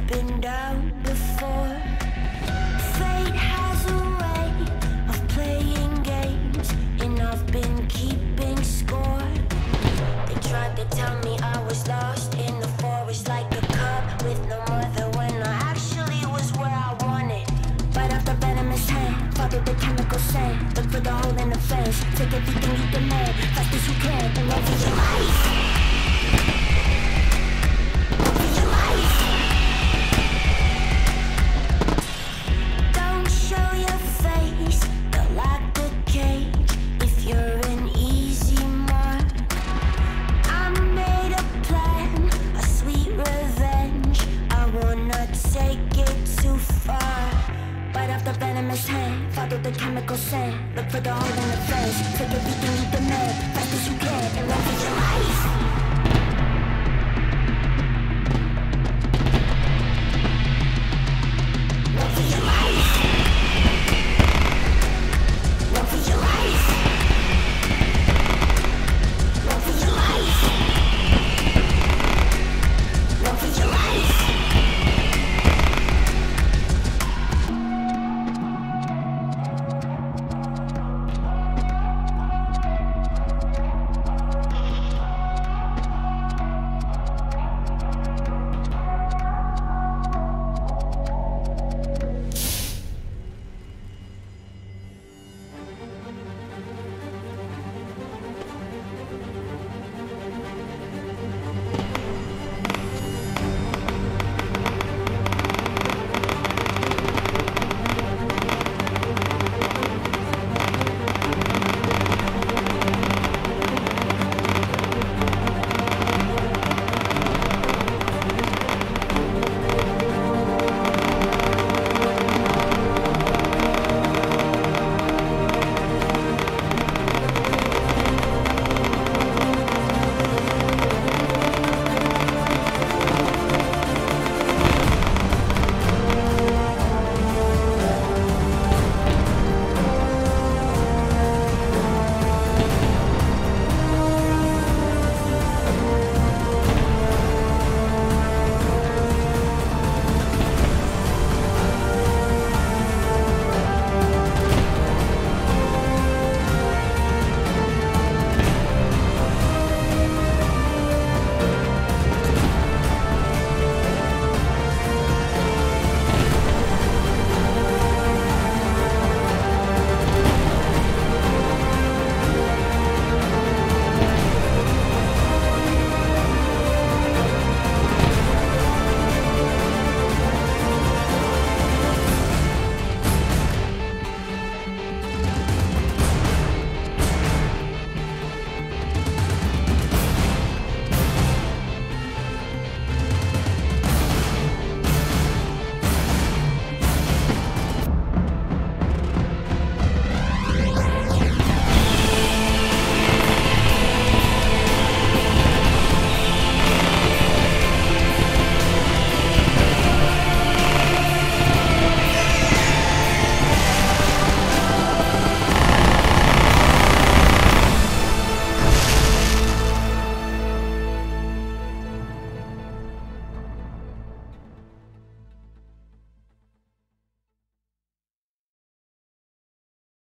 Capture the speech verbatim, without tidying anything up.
been down before. Fate has a way of playing games, and I've been keeping score. They tried to tell me I was lost in the forest like a cub with no mother, when I actually was where I wanted. Bite off the venomous hand, follow the chemical scent, look for the hole in the fence, take everything you demand, fast as you can, and run for your life. Run for your life. Don't show your face, they'll lock the cage if you're an easy mark. I made a plan, a sweet revenge, I wanna take it too far. Bite off the venomous hand, follow the chemical scent, look for the hole in the fence, take everything you demand, fast as you can, and run for your life.